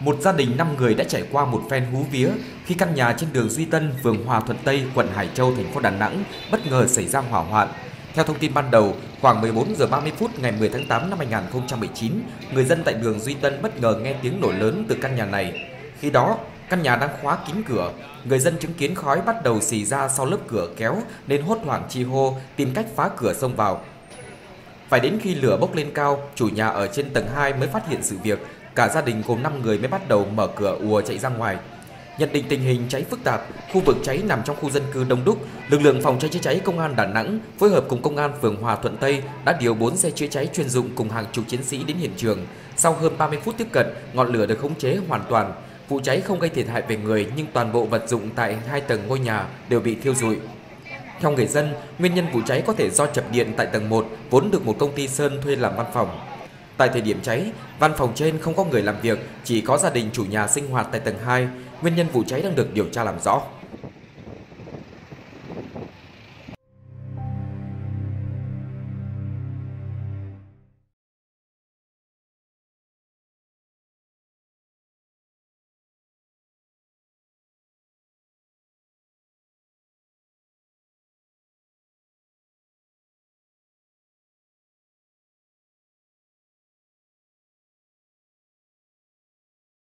Một gia đình 5 người đã trải qua một phen hú vía khi căn nhà trên đường Duy Tân, phường Hòa Thuận Tây, quận Hải Châu, thành phố Đà Nẵng bất ngờ xảy ra hỏa hoạn. Theo thông tin ban đầu, khoảng 14 giờ 30 phút ngày 10 tháng 8 năm 2019, người dân tại đường Duy Tân bất ngờ nghe tiếng nổ lớn từ căn nhà này. Khi đó, căn nhà đang khóa kín cửa, người dân chứng kiến khói bắt đầu xì ra sau lớp cửa kéo nên hốt hoảng chi hô tìm cách phá cửa xông vào. Phải đến khi lửa bốc lên cao, chủ nhà ở trên tầng 2 mới phát hiện sự việc, cả gia đình gồm 5 người mới bắt đầu mở cửa ùa chạy ra ngoài. Nhận định tình hình cháy phức tạp, khu vực cháy nằm trong khu dân cư đông đúc, lực lượng phòng cháy chữa cháy công an Đà Nẵng phối hợp cùng công an phường Hòa Thuận Tây đã điều 4 xe chữa cháy chuyên dụng cùng hàng chục chiến sĩ đến hiện trường. Sau hơn 30 phút tiếp cận, ngọn lửa được khống chế hoàn toàn. Vụ cháy không gây thiệt hại về người nhưng toàn bộ vật dụng tại 2 tầng ngôi nhà đều bị thiêu rụi. Theo người dân, nguyên nhân vụ cháy có thể do chập điện tại tầng 1 vốn được một công ty sơn thuê làm văn phòng. Tại thời điểm cháy, văn phòng trên không có người làm việc, chỉ có gia đình chủ nhà sinh hoạt tại tầng 2. Nguyên nhân vụ cháy đang được điều tra làm rõ.